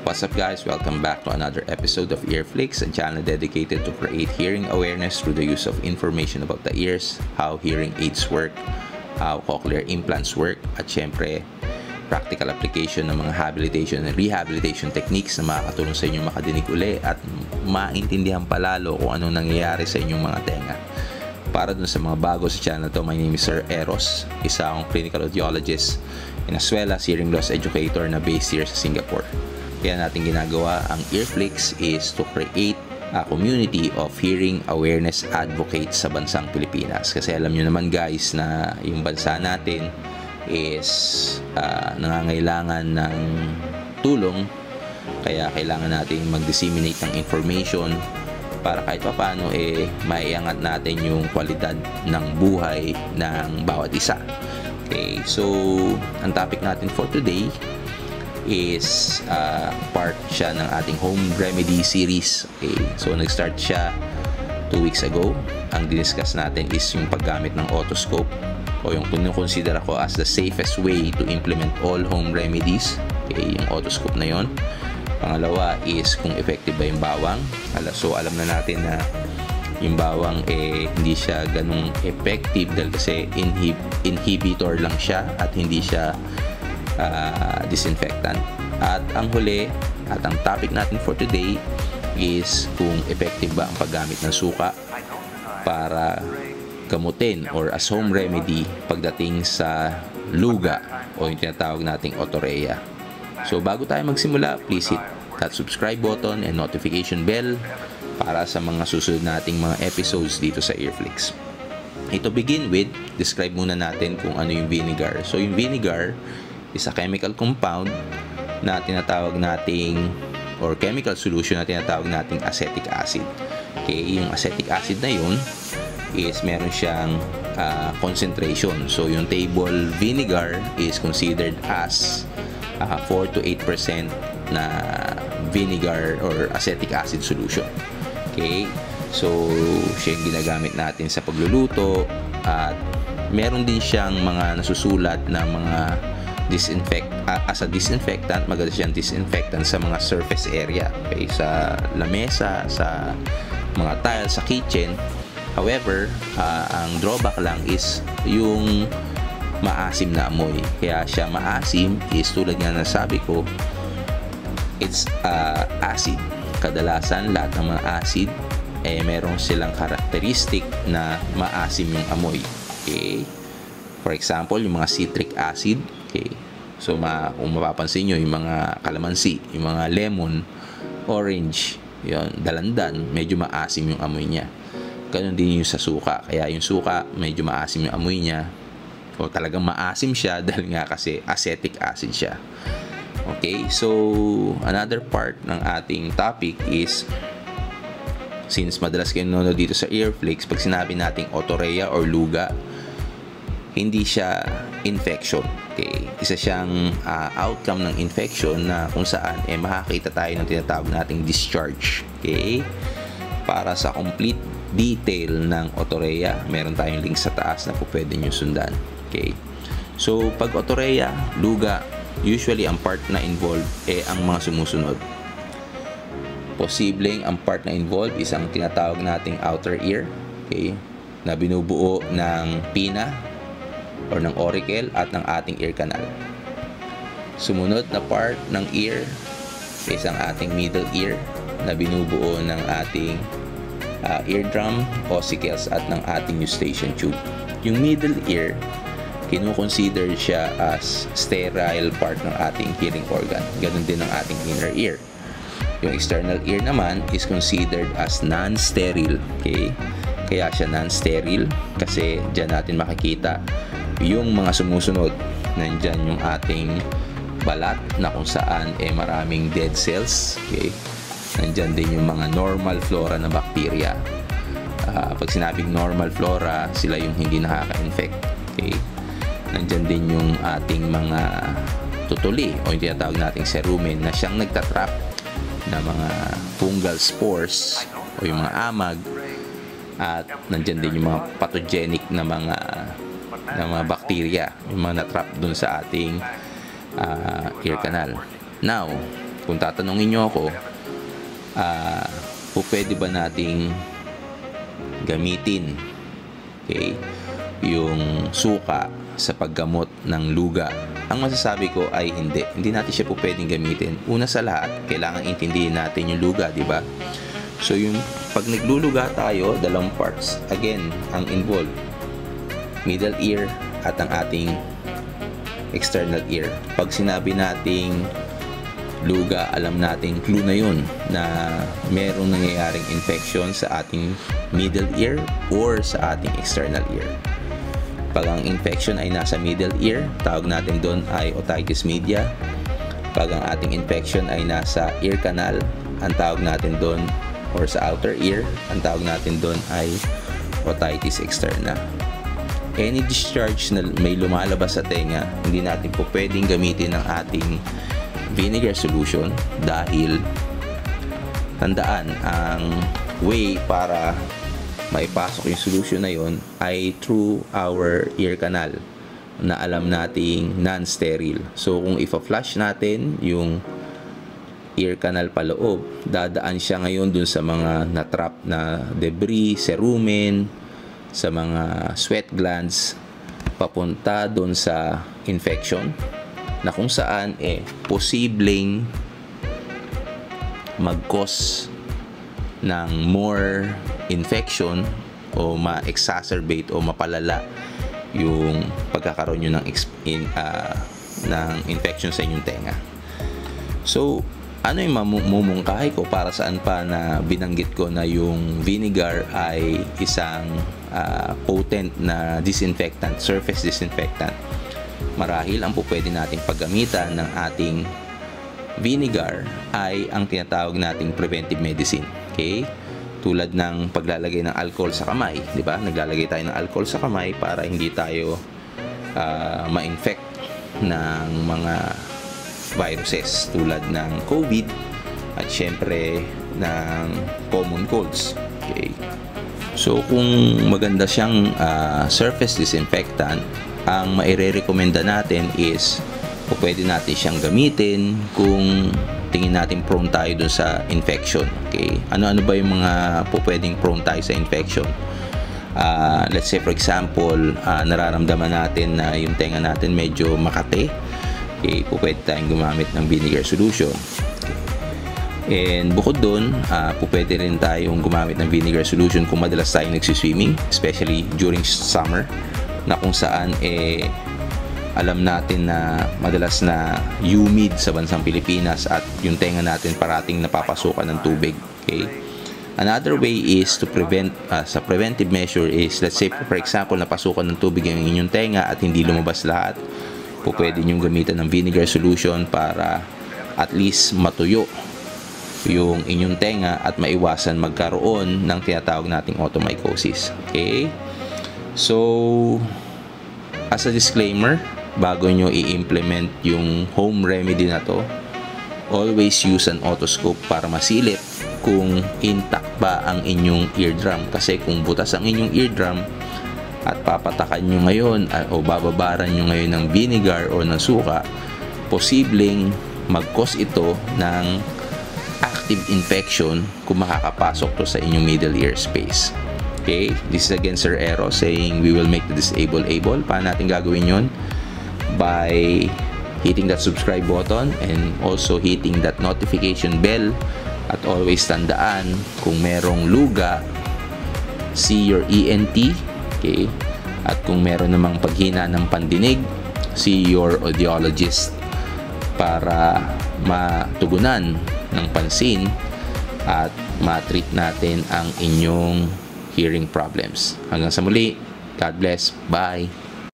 What's up guys, welcome back to another episode of Earflix, a channel dedicated to create hearing awareness through the use of information about the ears, how hearing aids work, how cochlear implants work, at syempre practical application ng mga habilitation and rehabilitation techniques na makakatulong sa inyong makadinig uli at maintindihan palalo kung anong nangyayari sa inyong mga tenga. Para dun sa mga bago sa channel to, my name is Sir Eros, isa akong clinical audiologist and as well as hearing loss educator na based here sa Singapore. Kaya natin ginagawa ang Earflix is to create a community of hearing awareness advocates sa bansang Pilipinas. Kasi alam nyo naman guys na yung bansa natin is nangangailangan ng tulong. Kaya kailangan natin mag-disseminate ng information para kahit paano maiangat natin yung kwalidad ng buhay ng bawat isa. Okay, so ang topic natin for today is part siya ng ating home remedy series. Okay, so nag-start siya 2 weeks ago. Ang diniscuss natin is yung paggamit ng otoscope o yung kinukonsider ko as the safest way to implement all home remedies. Okay, yung otoscope na yon. Pangalawa is kung effective ba yung bawang. So alam na natin na yung bawang hindi siya ganung effective dahil kasi inhibitor lang siya at hindi siya disinfectant. At ang huli at ang topic natin for today is kung effective ba ang paggamit ng suka para gamutin or as home remedy pagdating sa luga o yung tinatawag nating otorrhea. So bago tayo magsimula, please hit that subscribe button and notification bell para sa mga susunod nating mga episodes dito sa Earflix. To begin with, describe muna natin kung ano yung vinegar. So yung vinegar is a chemical compound na tinatawag nating or chemical solution na tinatawag nating acetic acid. Okay, yung acetic acid na yun is meron siyang concentration. So yung table vinegar is considered as 4 to 8% na vinegar or acetic acid solution. Okay, so siya yung ginagamit natin sa pagluluto at meron din siyang mga nasusulat na mga as a disinfectant. Maganda siyang disinfectant sa mga surface area, okay, sa lamesa, sa mga tiles, sa kitchen. However, ang drawback lang is yung maasim na amoy. Kaya siya maasim is tulad nga nasabi ko, it's acid. Kadalasan lahat ng mga acid meron silang karakteristik na maasim yung amoy. Okay, for example yung mga citric acid. Okay, so kung mapapansin nyo yung mga kalamansi, yung mga lemon, orange, yun, dalandan, medyo maasim yung amoy niya. Ganon din yung sa suka. Kaya yung suka medyo maasim yung amoy niya o talagang maasim siya dahil nga kasi acetic acid siya. Okay, so another part ng ating topic is, since madalas kayo nanonood dito sa Earflix, pag sinabi nating otorrhea or luga, hindi siya infection. Okay, isa siyang outcome ng infection na kung saan makakita tayo ng tinatawag nating discharge. Okay, para sa complete detail ng otorrhea, meron tayong link sa taas na po pwede nyo sundan. Okay, so pag otorrhea, luga, usually ang part na involved ang mga sumusunod. Posibleng ang part na involved is ang tinatawag nating outer ear, okay, na binubuo ng pina or ng auricle at ng ating ear canal. Sumunod na part ng ear is ang ating middle ear na binubuo ng ating eardrum, ossicles at ng ating eustachian tube. Yung middle ear, kinukonsider siya as sterile part ng ating hearing organ. Ganun din ang ating inner ear. Yung external ear naman is considered as non-sterile. Okay? Kaya siya non-sterile kasi dyan natin makikita yung mga sumusunod. Nandyan yung ating balat na kung saan maraming dead cells. Okay? Nandyan din yung mga normal flora na bacteria. Pag sinabing normal flora, sila yung hindi nakaka-infect. Okay? Nandyan din yung ating mga tutuli o yung tinatawag nating cerumen na siyang nagtatrap na mga fungal spores o yung mga amag. At nandyan din yung mga pathogenic na mga bacteria, yung mga natrap dun sa ating ear canal. Now, kung tatanungin nyo ako, pwede ba nating gamitin, okay, yung suka sa paggamot ng luga? Ang masasabi ko ay hindi natin siya pwedeng gamitin. Una sa lahat, kailangan intindihin natin yung luga, di ba? So yung pag nagluluga tayo, dalawang parts again ang involved, middle ear at ang ating external ear. Pag sinabi nating luga, alam natin clue na yun na merong nangyayaring infection sa ating middle ear or sa ating external ear. Pag ang infection ay nasa middle ear, tawag natin doon ay otitis media. Pag ang ating infection ay nasa ear canal, ang tawag natin doon, or sa outer ear, ang tawag natin doon ay otitis externa. Any discharge na may lumalabas sa tenga, hindi natin pwedeng gamitin ang ating vinegar solution dahil tandaan, ang way para maipasok yung solution na yon ay through our ear canal na alam nating non-sterile. So kung ipa-flush natin yung ear canal paloob, dadaan siya ngayon dun sa mga natrap na debris, cerumen, sa mga sweat glands, papunta dun sa infection na kung saan posibleng mag-cause ng more infection o ma-exacerbate o mapalala yung pagkakaroon nyo ng infection sa inyong tenga. So ano yung mamumungkahi ko para saan pa na binanggit ko na yung vinegar ay isang potent na disinfectant, surface disinfectant? Marahil ang pwede nating paggamitan ng ating vinegar ay ang tinatawag nating preventive medicine. Okay? Tulad ng paglalagay ng alcohol sa kamay, di ba? Naglalagay tayo ng alcohol sa kamay para hindi tayo ma-infect ng mga viruses tulad ng COVID at syempre ng common colds. Okay. So kung maganda siyang surface disinfectant, ang maire-recommenda natin is pwede natin siyang gamitin kung tingin natin prone tayo dun sa infection. Okay. Ano-ano ba yung mga pwedeng prone tayo sa infection? Let's say for example, nararamdaman natin na yung tenga natin medyo makate. Okay, pwede tayong gumamit ng vinegar solution. Okay. And bukod doon, pwede rin tayong gumamit ng vinegar solution kung madalas tayong nagsiswimming, especially during summer, na kung saan alam natin na madalas na humid sa bansang Pilipinas at yung tenga natin parating napapasukan ng tubig. Okay. Another way is to prevent, sa preventive measure is, let's say for example, napasukan ng tubig yung inyong tenga at hindi lumabas lahat, pwede nyo gamitan ng vinegar solution para at least matuyo yung inyong tenga at maiwasan magkaroon ng tinatawag nating otomycosis. Okay? So, as a disclaimer, bago nyo i-implement yung home remedy na to, always use an otoscope para masilip kung intact ba ang inyong eardrum. Kasi kung butas ang inyong eardrum at papatakan nyo ngayon o bababaran nyo ngayon ng vinegar o ng suka, posibleng mag-cause ito ng active infection kung makakapasok to sa inyong middle ear space. Okay, this is again Sir Ero saying we will make the disabled able. Paano natin gagawin yun? By hitting that subscribe button and also hitting that notification bell, at always tandaan, kung merong luga, see your ENT. Okay? At kung meron namang paghina ng pandinig, see your audiologist para matugunan ng pansin at ma-treat natin ang inyong hearing problems. Hanggang sa muli, God bless, bye!